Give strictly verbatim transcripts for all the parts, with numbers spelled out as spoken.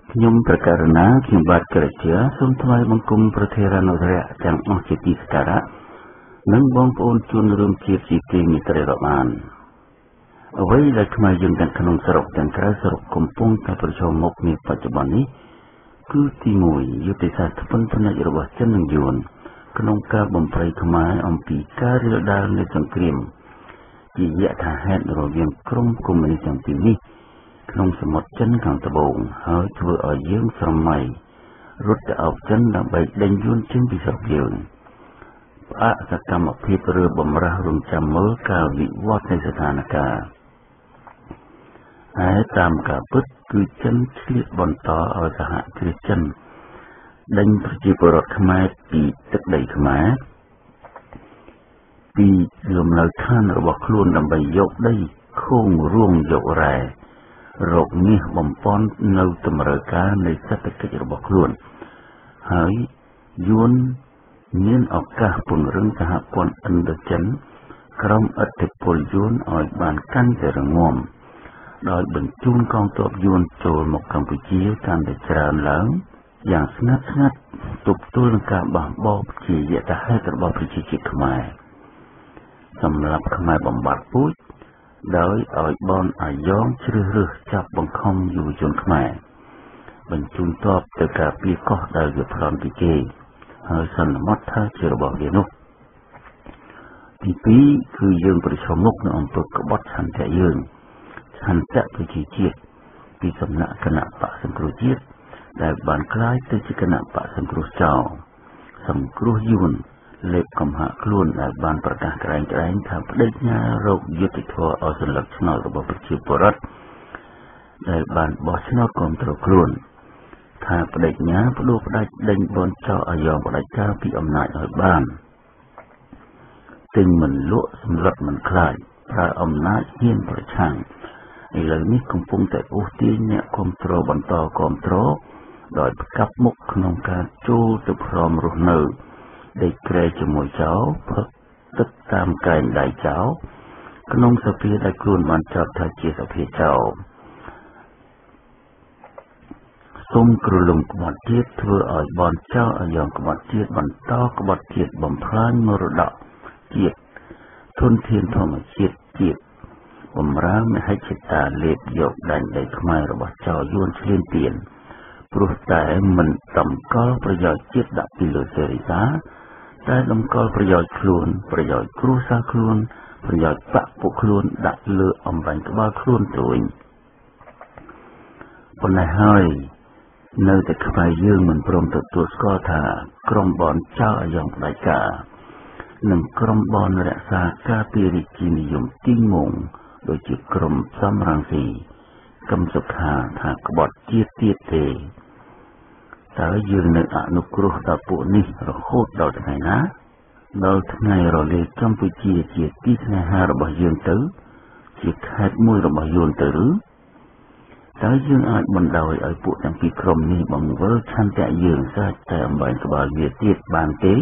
ខ្ញុំប្រកាសណាខ្ញុំបាទក្រជាសូមថ្វាយបង្គំប្រធារានុរៈទាំងអស់ជាទីសក្ការៈនិងបងប្អូនជនរួមជាតិជាទីមេត្រីរាប់អានអ្វីដែលខ្មែរយើងទាំងក្នុងស្រុកទាំងក្រៅស្រុកកំពុងតែប្រឈមមុខនាបច្ចុប្បន្ននេះគឺទីមួយយុទ្ធសាស្ត្រថ្ពឹនផ្នែករបស់ចិននិងយួនក្នុងការបំព្រៃខ្មែរអំពីការរាលដាលនៃសង្គ្រាមជាយថាហេតុរវាងក្រុមកុម្មុយនីសទាំងពីរនេះក្នុងសមុទ្រចិនខាងត្បូងហើយធ្វើឲ្យយើងស្រមៃរត់ទៅអោបចិនដើម្បីដេញយួនចេញពីស្រុកយើងផ្អាកសកម្មភាពឬបំរាស់រំចាំមើលការវិវត្តនៃស្ថានភាពហើយតាមការពិតគឺចិនឆ្លៀតបន្តឲ្យសហគ្រាសចិនដេញប្រជាពលរដ្ឋខ្មែរពីទឹកដីខ្មែរពីលំនៅឋានរបស់ខ្លួនដើម្បីយកដីខូងរួងយករ៉ែរកមាសបំពន់នៅតម្រូវការនៃសេដ្ឋកិច្ចរបស់ខ្លួនហើយយួនមានឱកាសពង្រឹងសហព័ន្ធឥណ្ឌូចិនក្រោមឥទ្ធិពលយួនឲ្យបានកាន់តែរឹងមាំដោយបញ្ជូនកងទ័ពយួនចូលមកកម្ពុជាកាន់តែច្រើនឡើងយ៉ាងស្ងាត់ស្ងាត់ទប់ទល់នឹងការបះបោរជាយថាហេតុរបស់ប្រជាជាតិខ្មែរសម្រាប់ខ្មែរបំបត្តិពូជដោយឲ្យបនអាយ៉ងជ្រើសរើសចាប់បង្ខំយុវជនខ្មែរបញ្ជូនទ័ពទៅការពារកោះដែលវាប្លន់ពីគេហើយសន្មតថាជារបស់វានោះទីពីរគឺយើងប្រឈមមុខនឹងអំពើក្បត់ឆន្ទៈយើងឆន្ទៈប្រជាជាតិពីសំណាក់គណៈបកសង្គ្រោះជាតិដែលបានក្លាយទៅជាគណៈបកសង្គ្រោះចោលសង្គ្រោះយួនលេបកំហាក់ខ្លួនដែលបានប្រកាសក្រែងក្រែងថាបដិញ្ញារកយុត្តិធម៌ឲ្យសន្លឹកឆ្នោតរបស់ប្រជាពលរដ្ឋដែលបានបោះឆ្នោតគ្រប់គ្រងខ្លួនថាបដិញ្ញាបដូរផ្ដាច់ដេញបនចោលអាយ៉ងផ្ដាច់ការពីអំណាចឲ្យបានទិញមិនលក់សម្លុតមិនខ្លាចប្រើអំណាចហ៊ានប្រឆាំងឥឡូវនេះកំពុងតែអូសទាញអ្នកគ្រប់គ្រងបន្តគ្រប់គ្រងដោយផ្កាប់មុខក្នុងការចូលទៅព្រមរស់នៅដេកក្រែជាមួយចោលផឹកទឹកតាមកែងដៃចោលក្នុងសភាដែលខ្លួនបានចាត់ថាជាសភាចោលសូមក្រលំក្បត់ជាតិធ្វើឲ្យបនចោលអាយ៉ងក្បត់ជាតិបន្តក្បត់ជាតិបំផ្លាញមរតកជាតិធនធានធម្មជាតិជាតិបំរើមហិច្ឆតាលេបយកដាញ់ដីខ្មែររបស់ចោលយួនឈ្លានពានព្រោះតែមិនតម្កល់ប្រយោជន៍ជាតិដាក់ពីលើសេរីតាតែតម្កល់ប្រយោជន៍ខ្លួនប្រយោជន៍គ្រួសារខ្លួនប្រយោជន៍បកពួកខ្លួនដាក់លើអំបញ្ញក្បាលខ្លួនទៅវិញប៉ុន្តែហើយនៅតែខ្មែរយើងមិនព្រមទទួលស្គាល់ថាក្រុមបនចោលអាយ៉ងផ្ដាច់ការនិងក្រុមបនរក្សាការពាររាជានិយមទីងងដូចជាក្រុមសំរងស៊ីកឹមសុខាថាក្បត់ជាតិទៀតទេតើយើងនៅអនុគ្រោះដល់ពួកនេះរហូតដល់ថ្ងៃណាដល់ថ្ងៃរលាយកម្ពុជាជាទីស្នេហារបស់យើងទៅជាខេត្តមួយរបស់យួនទៅឬតើយើងអាចបណ្ដោយឲ្យពួកទាំងពីរក្រុមនេះបង្វិលឆន្ទៈយើងសាច់តែអំបញ្ញក្បាលវាទៀតបានទេ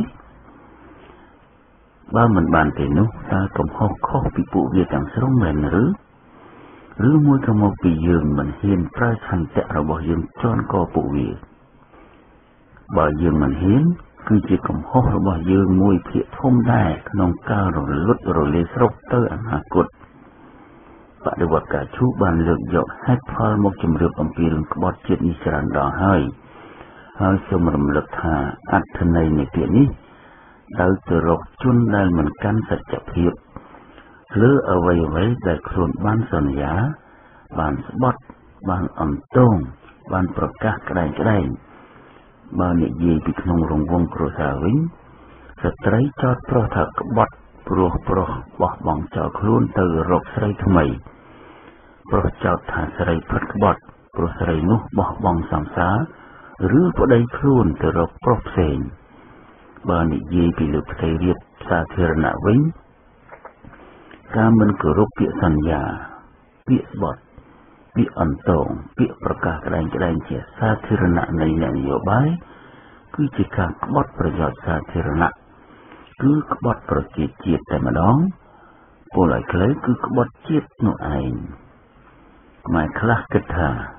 បើមិនបានទេនោះតើកំហុសខុសពីពួកវាទាំងស្រុងមែនឬឬមួយក៏មកពីយើងមិនហ៊ានប្រើឆន្ទៈរបស់យើងជន់កពួកវាបើយើងមិនហ៊ានគឺជាកំហុសរបស់យើងមួយភាគធំដែរក្នុងការរលត់រលាយស្រុកទៅអនាគតបដិវត្តការឈូបានលើកយកហេតុផលមកជម្រាបអំពីរឿងក្បត់ជាតិនេះច្រើនដងហើយហើយសូមរំលឹកថាអត្ថន័យនៃពាក្យនេះដោយទៅរកជនដែលមិនកាន់សច្ចភាពលើអ្វីអ្វីដែលខ្លួនបានសន្យាបានស្បត់បានអន្តងបានប្រកាសក្តែងក្តែងបើនិយាយពីក្នុងរង្វង់គ្រួសារវិញស្ត្រីចោទប្រុសថាក្បត់ព្រោះប្រុសបោះបង់ចោលខ្លួនទៅរកស្រីថ្មីប្រុសចោទថាស្រីផិតក្បត់ព្រោះស្រីនោះបោះបង់សង្សារឬប្តីខ្លួនទៅរកប្រុសផ្សេងបើនិយាយពីលើផ្ទៃរាបសាធារណៈវិញការមិនគោរពពាក្យសន្យាពាក្យបទពាក្យអន្តងពាក្យប្រកាសក្តែងក្តែងជាសាធារណៈនៃអ្នកនយោបាយគឺជាការក្បត់ប្រយោជន៍សាធារណៈគឺក្បត់ប្រជាជាតិតែម្ដងពលឲ្យខ្លីគឺក្បត់ជាតិនោះឯងខ្មែរខ្លះគិតថា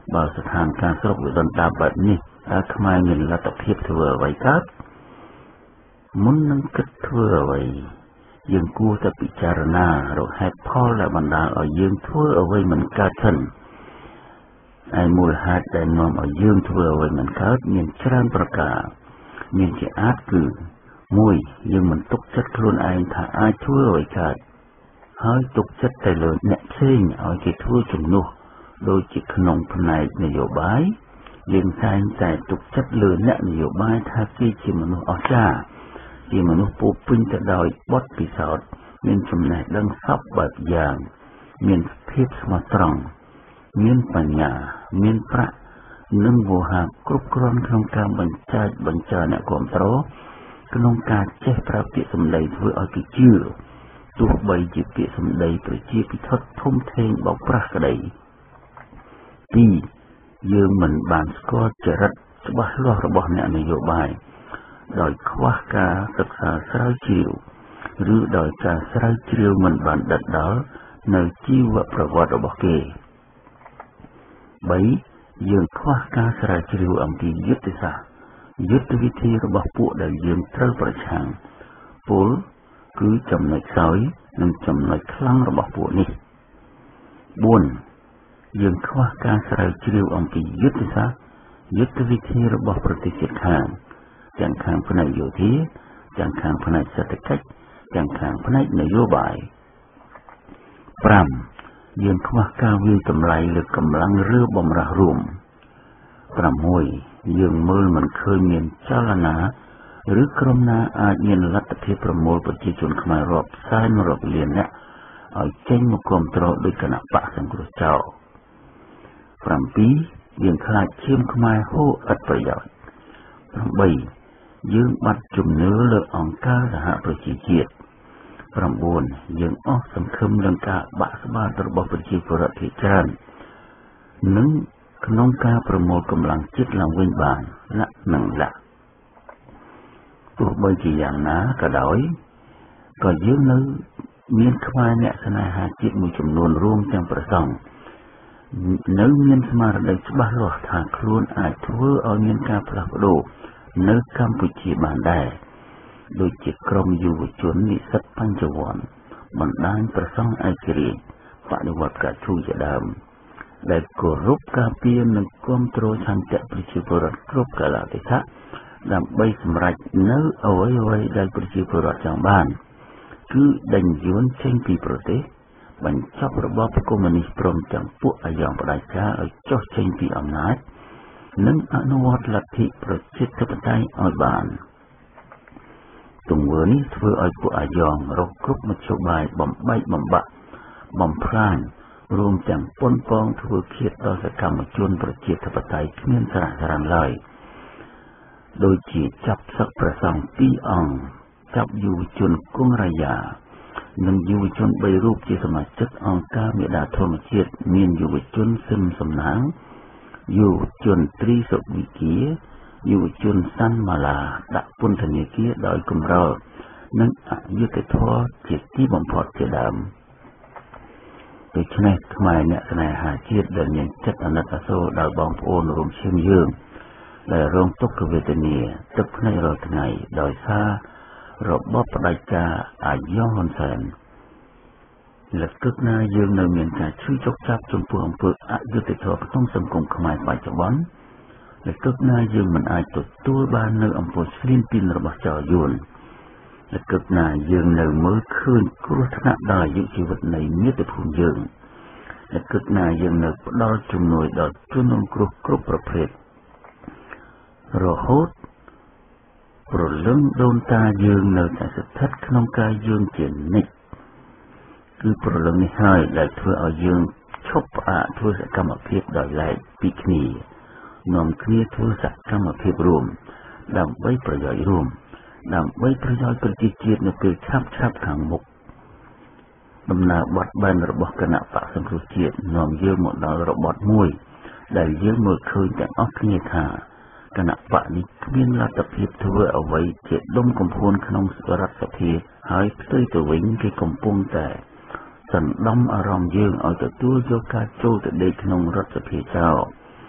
បើស្ថានភាពស្រុកវិដន្តាបែបនេះតើខ្មែរមានលទ្ធភាពធ្វើអ្វីកើតមុននឹងគិតធ្វើអ្វីយើងគួរតែពិចារណារកហេតុផលដែលបណ្ដាលឲ្យយើងធ្វើអ្វីមិនកើតសិនហើយមូលហេតុដែលនាំឲ្យយើងធ្វើអ្វីមិនកើតមានច្រើនប្រការមានជាអាចគឺមួយយើងមិនទុកចិត្តខ្លួនឯងថាអាចធ្វើអ្វីកើតហើយទុកចិត្តតែលើអ្នកផ្សេងឲ្យគេធ្វើជំនួសដូចជាក្នុងផ្នែកនយោបាយយើងតែងតែទុកចិត្តលើអ្នកនយោបាយថាគេជាមនុស្សអស្ចារ្យជាមនុស្សពោពេញទៅដោយបទពិសោធន៍មានចំណេះដឹងសពបែបយ៉ាងមានភាពស្មោះត្រង់មានបញ្ញាមានប្រាក់និងវោហារគ្រប់គ្រាន់ក្នុងការបញ្ចែកបញ្ចើអ្នកគ្រប់គ្រងក្នុងការចេះប្រើពាក្យសម្ដីធ្វើឲ្យគេជឿទោះបីជាពាក្យសម្ដីប្រជាពិធធំធេងបោកប្រាស់ក្តីពីរយើងមិនបានស្គាល់ចរិតច្បាស់លាស់របស់អ្នកនយោបាយដោយខ្វះការសិក្សាស្រាវជ្រាវឬដោយការស្រាវជ្រាវមិនបានដិតដល់នៅជីវប្រវត្តិរបស់គេបីយើងខ្វះការស្រាវជ្រាវអំពីយុទ្ធសាស្ត្រយុទ្ធវិធីរបស់ពួកដែលយើងត្រូវប្រឆាំងពលគឺចំណុចខ្សោយនិងចំណុចខ្លាំងរបស់ពួកនេះបួនយើងខ្វះការស្រាវជ្រាវអំពីយុទ្ធសាស្ត្រយុទ្ធវិធីរបស់ប្រទេសជិតខាងទាំងខាងផ្នែកយោធាទាំងខាងផ្នែកសេដ្ឋកិច្ចទាំងខាងផ្នែកនយោបាយប្រាំយើងខ្វះការវិនិច្ឆ័យតម្លៃលើកម្លាំងឬបំរាស់រួមប្រាំមួយយើងមើលមិនឃើញមានចលនាឬក្រុមណាអាចមានលទ្ធភាពប្រមូលប្រជាជនខ្មែររាប់សែនរាប់លាននាក់ឲ្យចេញមកគាំទ្រដោយគណៈបកសង្គ្រោះចោលប្រាំពីរយើងខ្លាចឈាមខ្មែរហូរឥតប្រយោជន៍ប្រាំបីយើងបាត់ជំនឿលើអង្គការសហប្រជាជាតិប្រាំបួនយើងអស់សង្ឃឹមនឹងការបាក់ស្បាតរបស់ប្រជាពលរដ្ឋភាគច្រើននិងក្នុងការប្រមូលកម្លាំងជាតិឡើងវិញបានលក្ខនឹងលក្ខទោះបីជាយ៉ាងណាក៏ដោយក៏យើងនៅមានខ្មែរអ្នកស្នេហាជាតិមួយចំនួនរួមទាំងប្រសង់នៅមានស្មារតីច្បាស់លាស់ថាខ្លួនអាចធ្វើឲ្យមានការផ្លាស់ប្ដូរនៅកម្ពុជាបានដែរដូចជាក្រុមយុវជននិស្សិតបញ្ញវន្តបណ្ដាញប្រសង់ឯករាជ្យបដិវត្តកាឈូជាដើមដែលគោរពការពារនិងគាំទ្រឆន្ទៈប្រជាពលរដ្ឋគ្រប់កាលៈទេសៈដើម្បីសម្រេចនៅអ្វីៗដែលប្រជាពលរដ្ឋចង់បានគឺដេញយួនចេញពីប្រទេសបញ្ចប់របបកុម្មុយនីសព្រមទាំងពួកអាយ៉ងផ្ដាច់ការឲ្យចុះចេញពីអំណាចនិងអនុវត្តលទ្ធិប្រជាធិបតេយ្យឲ្យបានទង្វើនេះធ្វើឲ្យពួកអាយ៉ងរកគ្រប់មធ្យោបាយបំបែកបំបាក់បំផ្លាញរួមទាំងប៉ុនប៉ងធ្វើឃាតដល់សកម្មជនប្រជាធិបតេយ្យគ្មានសារៈសារៈឡើយដូចជាចាប់សឹកប្រសង់ពីរអង្គចាប់យុវជនគង់រាយានិងយុវជនបីរូបជាសមាជិកអង្គការមេដាធម្មជាតិមានយុវជនសឹមសំណាងយុវជនត្រីសុវិគាយុវជនសាន់ម៉ាឡាដាក់ពន្ធនាគារដោយគំរោលនិងអយុត្តិធម៌ជាទីបំផុតជាដើមដូច្នេះខ្មែរអ្នកស្នេហាជាតិដែលមានចិត្តអាណិតអាសូរដល់បងប្អូនរួមឈាមយើងដែលរងទុក្ខវេទនាទឹកភ្នែករាល់ថ្ងៃដោយសាររបបផ្ដាច់ការអាយ៉ងហ៊ុនសែនលើកទឹកណាយើងនៅមានការឈឺចុកចាប់ចំពោះអំពើអយុត្តិធម៌ក្នុងសង្គមខ្មែរបច្ចុប្បន្នលើកទឹកណាយើងមិនអាចទទួលបាននៅអំពើស្លៀនពីនរបស់ចៅយួនលើកទឹកណាយើងនៅមើលឃើញគ្រោះថ្នាក់ដល់អាយុជីវិតនៃមាតុភូមិយើងលើកទឹកណាយើងនៅផ្ដល់ជំនួយដល់ជនរងគ្រោះគ្រប់ប្រភេទរហូតព្រលឹងដូនតាយើងនៅតែស្ថិតក្នុងការយើងជានិច្ចគឺព្រលឹងនេះហើយដែលធ្វើឲ្យយើងឈប់ផ្អាកធ្វើសកម្មភាពដោយឡែកពីគ្នានាំគ្នាធ្វើសកម្មភាពរួមដើម្បីប្រយោជន៍រួមដើម្បីប្រយោជន៍ប្រជាជាតិនៅពេលឆាប់ឆាប់ខាងមុខដំណើរបត់បែនរបស់គណៈបកសង្គ្រោះជាតិនាំយើងមកដល់របត់មួយដែលយើងមើលឃើញទាំងអស់គ្នាថាគណៈបកនេះគ្មានលទ្ធភាពធ្វើអ្វីជាដុំកំភួនក្នុងរដ្ឋសភាហើយផ្ទុយទៅវិញគេកំពុងតែសណ្ដំអារម្មណ៍យើងឲ្យទទួលយកការចូលទៅដេកក្នុងរដ្ឋសភាចោល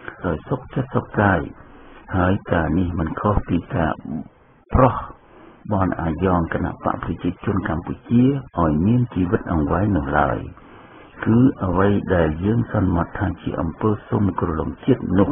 ដោយសុខចិត្តសុខកាយហើយការនេះមិនខុសពីការប្រោះបនអាយ៉ងគណៈបកប្រជាជនកម្ពុជាឲ្យមានជីវិតអង្វែងនោះឡើយគឺអ្វីដែលយើងសន្មតថាជាអំពើសុំគ្រលំជាតិនោះ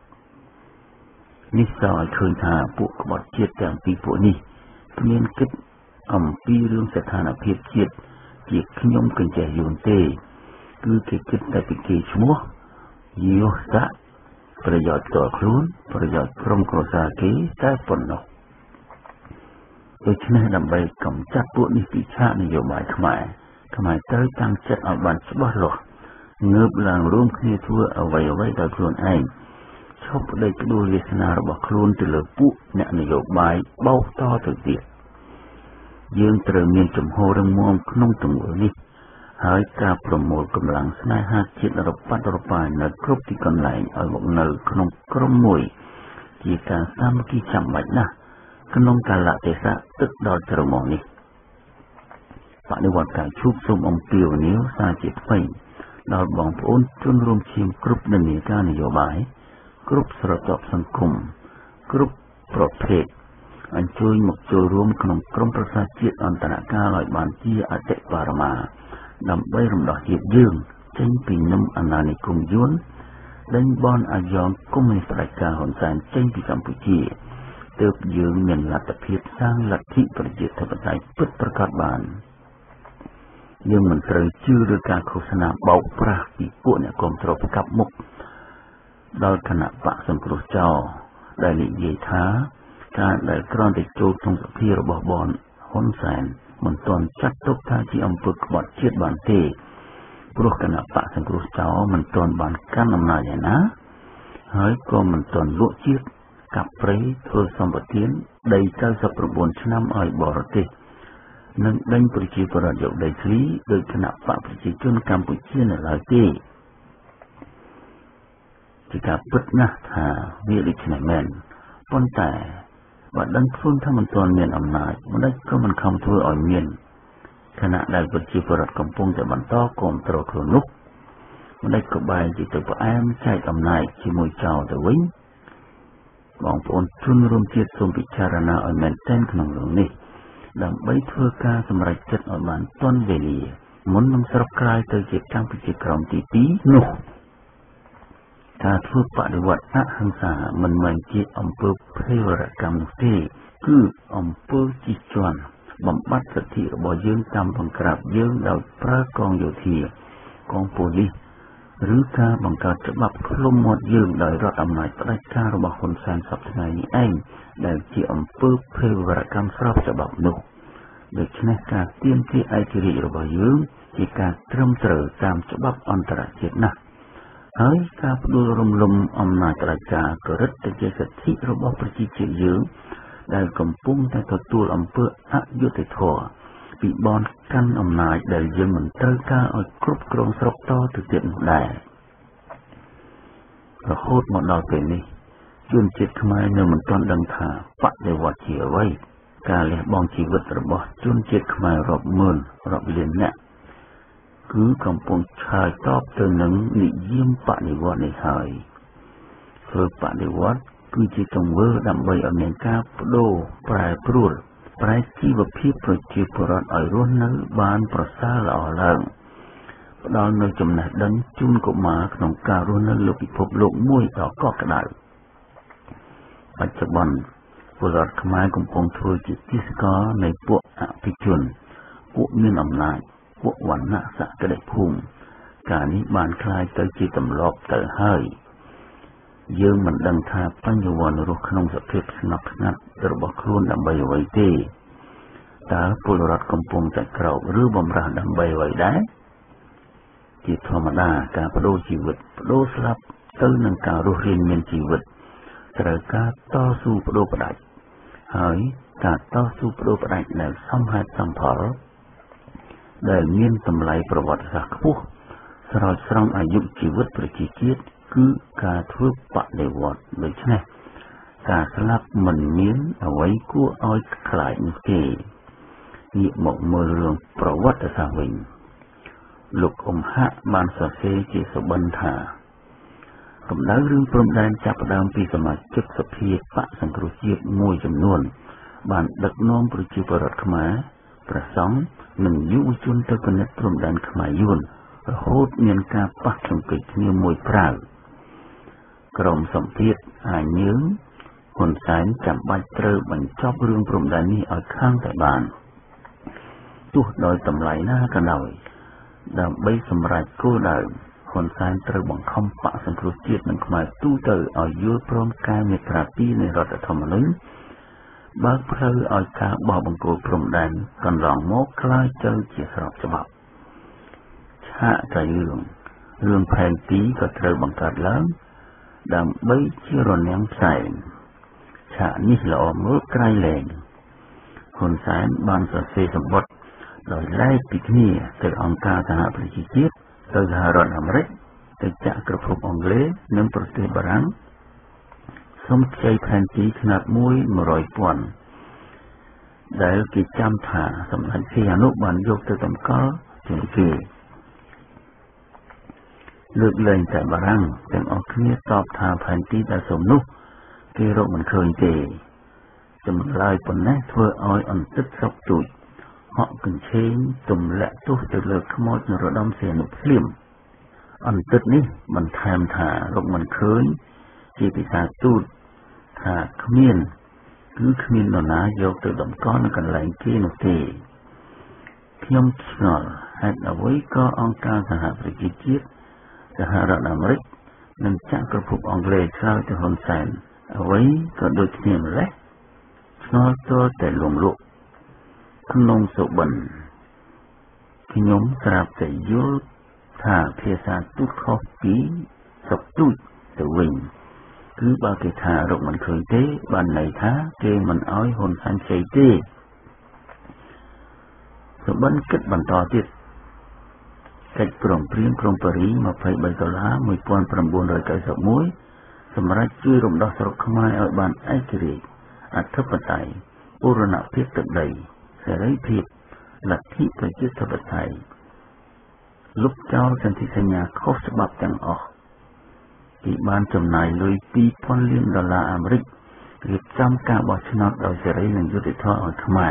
នេះសឲ្យឃើញថាពួកក្បត់ជាតិទាំងពីរពួកនេះគ្មានគិតអំពីរឿងស្ថានភាពជាតិជាខ្ញុំកញ្ចេះយួនទេគឺគេគិតតែពីគេឈ្មោះយោស័កប្រយោជន៍ផ្ទាល់ខ្លួនប្រយោជន៍ក្រុមគ្រួសារគេតែប៉ុណ្ណោះដូច្នេះដើម្បីកម្ចាត់ពួកនេះពីឆាកនយោបាយខ្មែរខ្មែរត្រូវតាំងចិត្តឲ្យបានច្បាស់លាស់ងើបឡើងរួមគ្នាធ្វើអ្វីអ្វីដោយខ្លួនឯងឈប់ប្តេជ្ញាផ្ដួលវាសនារបស់ខ្លួនទៅលើពួកអ្នកនយោបាយបោកតទៅទៀតយើងត្រូវមានជំហររឹងមាំក្នុងទង្វើនេះហើយការប្រមូលកម្លាំងស្នេហាជាតិរបាត់របាយនៅគ្រប់ទីកន្លែងឲ្យមកនៅក្នុងក្រុមមួយជាការសាមគ្គីចាំបាច់ណាស់ក្នុងកាលៈទេសៈទឹកដល់ជ្រៅមកនេះបដិវត្តការជួបសូមអំពាវនាវសារជាថ្មីដល់បងប្អូនជនរួមឈាមគ្រប់និន្នាការនយោបាយគ្រប់ស្រទាប់សង្គមគ្រប់ប្រភេទអញ្ជើញមកចូលរួមក្នុងក្រុមប្រឹក្សាជាតិអន្តរកាលឲ្យបានជាអតិបរមាដើម្បីរំដោះជាតិយើងចេញពីនឹមអាណានិគមយួនដេញបនអាយ៉ងកុម្មុយនីសផ្ដាច់ការហ៊ុនសែនចេញពីកម្ពុជាទើបយើងមានលទ្ធភាពសាងលទ្ធិប្រជាធិបតេយ្យពិតប្រាកដបានយើងមិនត្រូវជឿលើការឃោសនាបោកប្រាស់ពីពួកអ្នកគ្រប់គ្រងផ្កាប់មុខដល់គណៈបកសង្គ្រោះចោលដែលនិយាយថាការដែលគ្រាន់តែចូលក្នុងសភារបស់បនហ៊ុនសែនមិនទាន់ចាត់ទុកថាជាអំពើក្បត់ជាតិបានទេព្រោះគណៈបកសង្គ្រោះចោលមិនទាន់បានកាន់អំណាចឯណាហើយក៏មិនទាន់លក់ជាតិកាប់ព្រៃធ្វើសម្បទានដី九十九ឆ្នាំឲ្យបរទេសនិងដេញប្រជាពលរដ្ឋយកដីធ្លីដោយគណៈបកប្រជាជនកម្ពុជានៅឡើយទេជាការពិតណាស់ថាវាដូច្នេះមែនប៉ុន្តែបើដឹងខ្លួនថាមិនទាន់មានអំណាចម្ដេចក៏មិនខំធ្វើឲ្យមានខណៈដែលប្រជាពលរដ្ឋកំពុងតែបន្តគាំទ្រខ្លួននោះម្ដេចក៏បែរជាទៅផ្អែមចែកអំណាចជាមួយចោលទៅវិញបងប្អូនជនរួមជាតិសូមពិចារណាឲ្យមែនទែនក្នុងរឿងនេះដើម្បីធ្វើការសម្រេចចិត្តឲ្យបានទាន់វេលាមុននឹងស្រុកក្លាយទៅជាកម្ពុជាក្រោមទីពីរនោះការធ្វើបដិវត្តអហិង្សាមិនមែនជាអំពើភេរវកម្មទេគឺអំពើជិះជាន់បំបត្តិសិទ្ធិរបស់យើងតាមបង្ក្រាបយើងដោយប្រើកងយោធាកងប៉ូលីសឬការបង្កើតច្បាប់ឃ្លុំមាត់យើងដោយរដ្ឋអំណាចផ្ដាច់ការរបស់ហ៊ុនសែនសពថ្ងៃនេះឯងដែលជាអំពើភេរវកម្មស្របច្បាប់នោះដូច្នេះការទាមទារឯករាជ្យរបស់យើងជាការត្រឹមត្រូវតាមច្បាប់អន្តរជាតិណាស់ហើយការផ្ដួលរំលំអំណាចផ្ដាច់ការក៏រឹតតែជាសិទ្ធិរបស់ប្រជាជាតិយើងដែលកំពុងតែទទួលអំពើអយុត្តិធម៌ពីបនកាន់អំណាចដែលយើងមិនត្រូវការឲ្យគ្រប់គ្រងស្រុកតទៅទៀតនោះដែររហូតមកដល់ពេលនេះជនជាតិខ្មែរនៅមិនទាន់ដឹងថាបដិវត្តជាអ្វីការលះបង់ជីវិតរបស់ជនជាតិខ្មែររាប់ម៉ឺនរាប់លាននាក់គឺកំពុងឆ្លើយតបទៅនឹងនិយមបដិវត្តនេះហើយធ្វើបដិវត្តគឺជាទង្វើដើម្បីឲ្យមានការបដូរប្រែប្រួលប្រែជីវភាពប្រជាពលរដ្ឋឲ្យរស់នៅបានប្រសើរល្អឡើងផ្ដល់នូវចំណេះដឹងជូនកុមារក្នុងការរស់នៅលើពិភពលោកមួយដ៏កក់ក្ដៅបច្ចុប្បន្នពលរដ្ឋខ្មែរកំពុងធ្វើជាទាសករនៃពួកអភិជនពួកមានអំណាចពួកវណ្ណៈសក្តិភូមិការនេះបានคล้ายទៅជាទម្លាប់ទៅហើយយើងមិនដឹងថាបញ្ញវន្តរស់ក្នុងសភាពស្ងប់ស្ងាត់របស់ខ្លួនដើម្បីអ្វីទេតើពលរដ្ឋកំពុងតែក្រោកឬបំរាស់ដើម្បីអ្វីដែរជាធម្មតាការបដូរជីវិតបដូរស្លាប់ទៅនឹងការរស់រានមានជីវិតត្រូវការតស៊ូបដូរផ្ដាច់ហើយការតស៊ូបដូរផ្ដាច់ដែលសមហេតុសមផលដែលមានតម្លៃប្រវត្តិសាស្ត្រខ្ពស់ស្រោចស្រង់អាយុជីវិតប្រជាជាតិគឺការធ្វើបដិវត្តដូច្នេះការស្លាប់មិនមានអ្វីគួរឲ្យខ្លាចនោះទេងាកមកមើលរឿងប្រវត្តិសាស្ត្រវិញលោកអ៊ុំហាក់បានសរសេរជាសុបិនថាកម្ដៅរឿងព្រំដែនចាប់ផ្ដើមពីសមាជិកសភាបកសង្គ្រោះជាតិមួយចំនួនបានដឹកនាំប្រជាពលរដ្ឋខ្មែរព្រះសង្ឃនិងយុវជនទៅពិនិត្យព្រំដែនខ្មែរយួនរហូតមានការប៉ះទង្គិចគ្នាមួយប្រាវក្រុមសម្ភារអាញើងហ៊ុនសែនចាំបាច់ត្រូវបញ្ចប់រឿងព្រំដែននេះឲ្យខាងតែបានទោះដោយតម្លៃណាក៏ដោយដើម្បីសម្រេចគោលដៅហ៊ុនសែនត្រូវបង្ខំបកសង្គ្រោះជាតិនិងខ្មែរទូទៅឲ្យយល់ព្រមកែមាត្រាពីរនៃរដ្ឋធម្មនុញ្ញបើកផ្លូវឲ្យការបោះបង្គោលព្រំដែនកន្លងមកក្លាយទៅជាស្របច្បាប់ឆាកតែរឿងរឿងផែនទីក៏ត្រូវបង្កើតឡើងដើម្បីជារនាំងផ្សែងឆាកនេះល្អមើលក្រៃលែងហ៊ុនសែនបានសរសេរសម្បត្តិដោយឡែកពីគ្នាទៅអង្គការសហប្រជាជាតិទៅសហរដ្ឋអាមេរិកទៅចក្រភពអង់គ្លេសនិងប្រទេសបារាំងសូមខ្ចីផែនទីຂະຫນາດមួយ មួយរយពាន់ ដែលគេចាំថាសម្ដេចសីហនុបានយកទៅតម្កល់ជាងគេលើកលែងតែបារាំងទាំងអស់គ្នាតបថាផែនទីដែលសូមនោះគេរកមិនឃើញទេចម្លើយប៉ុណ្ណេះធ្វើឲ្យអន្តិតស្រុកទូចហក់កញ្ឆេងទម្លាក់ទោសទៅលើខ្មោចនរោត្តមសីហនុភ្លាមអន្តិតនេះបន្ថែមថារកមិនឃើញជាភាសាទូតថាគ្មានគឺគ្មាននរណាយកទៅតម្កល់នៅកន្លែងគេនោះទេខ្ញុំឆ្ងល់ហេតុអ្វីក៏អង្គការសហប្រជាជាតិសហរដ្ឋអាមេរិកនិងចក្រភពអង់គ្លេសឆ្លើយទៅហ៊ុនសែនអ្វីក៏ដូចគ្នាម្ល៉េះឆ្ងល់ទល់តែលងលក់ក្នុងសុបិនខ្ញុំស្រាប់តែយល់ថាភាសាទូតខុសពីសុបទូចទៅវិញគឺបើគេថារកមិនឃើញទេបានន័យថាគេមិនអោយហ៊ុនសែនជ័យទេសុបិនគិតបន្តទៀតកិច្ចព្រមព្រៀងក្រុងប៉ារីស ยี่สิบสาม ដុល្លារ nineteen ninety-one សម្រាប់ជួយរំដោះស្រុកខ្មែរឲ្យបានឯករាជ្យអធិបតេយ្យបូរណភាពទឹកដីសេរីភាពលទ្ធិប្រជាធិបតេយ្យលុបចោលសន្ធិសញ្ញាខុសច្បាប់ទាំងអស់ទីបានចំណាយលុយ two thousand លានដុល្លារអាមេរិករៀបចំការបោះឆ្នោតដោយសេរីនិងយុត្តិធម៌ឲ្យខ្មែ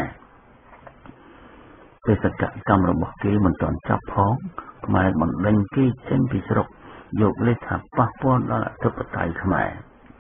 របេសកកម្មរបស់គេមិនទាន់ចាប់ផងខ្មែរបណ្ដេញគេចេញពីស្រុកយកលេសថាប៉ះពាល់ដល់អធិបតេយ្យខ្មែរ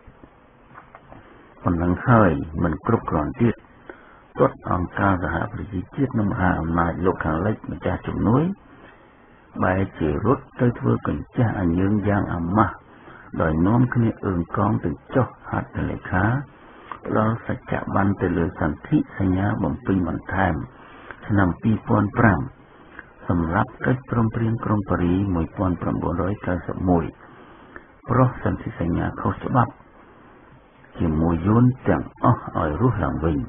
ប៉ុណ្ណឹងហើយមិនគ្រប់គ្រាន់ទៀតទត់អង្គការសហប្រជាជាតិនិងមហាអំណាចលោកខាងលិចម្ចាស់ជំនួយបែរជារត់ទៅធ្វើកញ្ចាស់អញើងយ៉ាងអាម៉ាស់ដោយនាំគ្នាអើងកងទៅចុះហត្ថលេខាផ្ដល់សច្ចប័នទៅលើសន្ធិសញ្ញាបំពេញបន្ថែមឆ្នាំ two thousand five សម្រាប់កិច្ចព្រមព្រៀងក្រុងប៉ារីស nineteen ninety-one ព្រោះសន្ធិសញ្ញាខុសច្បាប់ជាមួយយួនទាំងអស់ឲ្យរស់ឡើងវិញ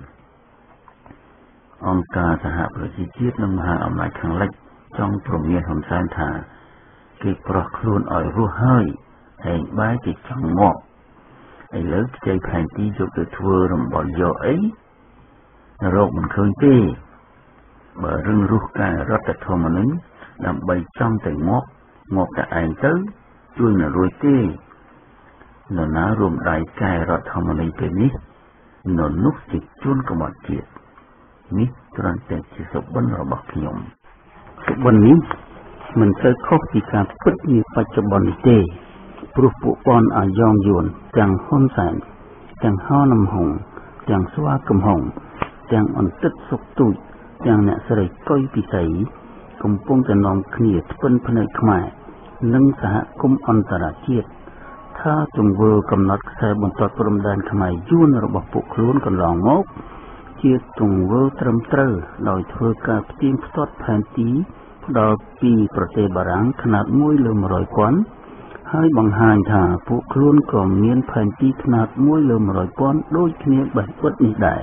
អង្គការសហប្រជាជាតិនិងមហាអំណាចខាងលិចចង់ព្រមានហ៊ុនសែនថាគេប្រោះខ្លួនឲ្យរស់ហើយហែងបែរជាចង់មកឥឡូវខ្ចីផែនទីយកទៅធ្វើរំបល់យកអីរកមិនឃើញទេបើរឹងរុះកែរដ្ឋធម្មនុញ្ញដើម្បីចង់តែមកមកតែឯងទៅជួយមិនរួចទេនរណារួមដៃកែរដ្ឋធម្មនុញ្ញពេលនេះនរនោះជាជួនក្បត់ជាតិនេះត្រង់តែជាសុបិនរបស់ខ្ញុំសុបិននេះមិនសូវខុសពីការពិតនាបច្ចុប្បន្ននេះទេព្រោះពួកប៉ុនអាយ៉ងយួនទាំងហ៊ុនសែនទាំងហោនំហុងទាំងស្វាកំហុងទាំងអន្តិតសុកទូចទាំងអ្នកស្រីកុយពិសីកំពុងតែនាំគ្នាស្ពិនភ្នែកខ្មែរនិងសហគមន៍អន្តរជាតិថាទង្វើកំណត់ខ្សែបន្ទាត់ព្រំដែនខ្មែរយួនរបស់ពួកខ្លួនកន្លងមកជាទង្វើត្រឹមត្រូវដោយធ្វើការផ្ទៀងផ្ទាត់ផែនទីផ្ដល់ពីប្រទេសបារាំងຂະຫນາດoneលើone hundredពាន់ហើយបង្ហាញថាពួកខ្លួនក៏មានផែនទីຂະຫນາດoneលើone hundredពាន់ដូចគ្នាបេះបិទនេះដែរ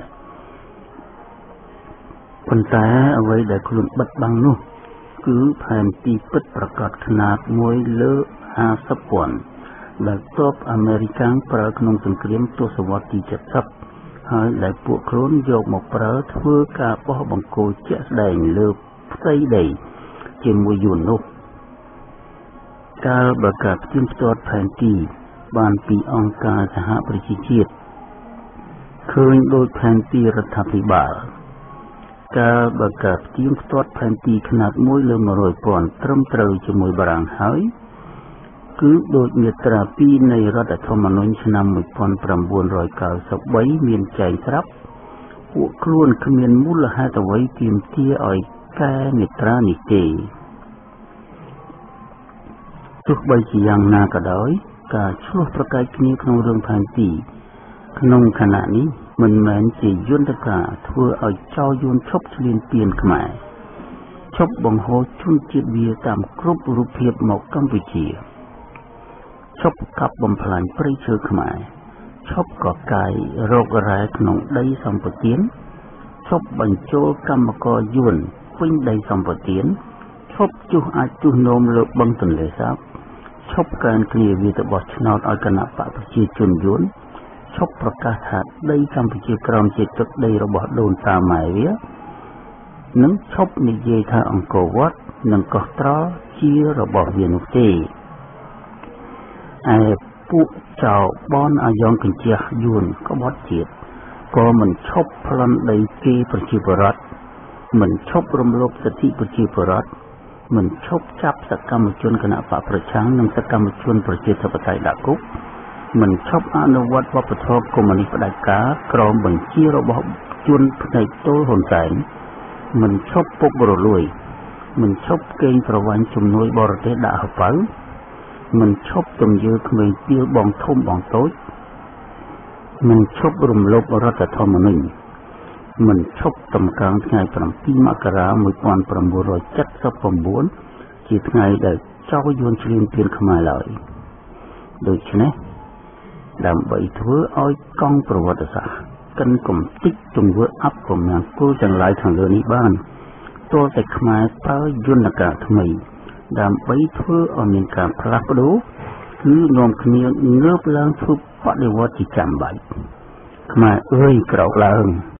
ប៉ុន្តែអ្វីដែលខ្លួនបិទបាំងនោះគឺផែនទីពិតប្រាកដຂະຫນາດoneលើfiftyពាន់ដែលទ័ពអាមេរិកប្រើក្នុងសង្គ្រាមទសវត្សរ៍ទីseventyហើយដែលពួកខ្លួនយកមកប្រើធ្វើការបោះបង្គោលជាក់ស្ដែងលើផ្ទៃដីជាមួយយួននោះកាលបើការផ្ទៀងផ្ទាត់ផែនទីបានពីអង្គការសហប្រជាជាតិឃើញដោយផែនទីរដ្ឋាភិបាលការបើកការផ្ទៀងផ្ទាត់ផែនទីຂະຫນាតមួយលើមួយរយពាន់ត្រឹមត្រូវជាមួយបារាំងហើយគឺដូចមាត្រាពីរនៃរដ្ឋធម្មនុញ្ញឆ្នាំmột nghìn chín trăm chín mươi baមានចែងស្រាប់ពួកខ្លួនគ្មានមូលហេតុអ្វីទាមទារឲ្យកែមាត្រានេះទេទោះបីជាយ៉ាងណាក៏ដោយការឆ្លោះប្រកែកគ្នាក្នុងរឿងផែនទីក្នុងខណៈនេះមិនមែនជាយន្តការធ្វើឲ្យចោរយួនឈប់ឈ្លានពានខ្មែរឈប់បង្ហូរជនជាតិវាតាមគ្រប់រូបភាពមកកម្ពុជាឈប់កាប់បំផ្លាញព្រៃឈើខ្មែរឈប់កកាយរករ៉ែក្នុងដីសម្បទានឈប់បញ្ចូលកម្មករយួនពេញដីសម្បទានឈប់ជួសអាចជួសនោមលើបឹងទន្លេសាបឈប់កើនគ្នាវាទៅបោះឆ្នោតឲ្យគណៈបកប្រជាជនយួនឈប់ប្រកាសថាដីកម្ពុជាក្រោមជាទឹកដីរបស់ដូនតាម៉ែវានិងឈប់និយាយថាអង្គរវត្តនិងកោះត្រល់ជារបស់វានោះទេឯពួកចៅបនអាយ៉ងកញ្ជះយួនក្បត់ជាតិក៏មិនឈប់ប្លន់ដីគេប្រជាពលរដ្ឋមិនឈប់រំលោភសិទ្ធិប្រជាពលរដ្ឋមិនឈប់ចាប់សកម្មជនគណៈបកប្រឆាំងនិងសកម្មជនប្រជាធិបតេយ្យដាក់គុកមិនឈប់អនុវត្តវប្បធម៌កុម្មុយនីសផ្ដាច់ការក្រោមបញ្ជារបស់ជនផ្នែកទោលហ៊ុនសែនមិនឈប់ពុករលួយមិនឈប់កេងប្រវ័ញ្ចជំនួយបរទេសដាក់ហៅប៉ៅមិនឈប់ទំយើក្មេងទាលបងធំបងតូចមិនឈប់រំលោភរដ្ឋធម្មនុញ្ញមិនឈប់តម្កើងថ្ងៃប្រាំពីរមករាmột nghìn chín trăm bảy mươi chínជាថ្ងៃដែលចៅយួនឈ្លានពានខ្មែរឡើយដូច្នេះដើម្បីធ្វើឲ្យកង់ប្រវត្តិសាស្ត្រកិនកំតិចទង្វើអប់កំញាំងគោលទាំងឡាយខាងលើនេះបានទោះតែខ្មែរប្រើយន្តការថ្មីដើម្បីធ្វើឲ្យមានការផ្លាស់ប្ដូរគឺនាំគ្នាងើបឡើងធ្វើបដិវត្តន៍ជាចាំបាច់ខ្មែរអើយក្រោកឡើង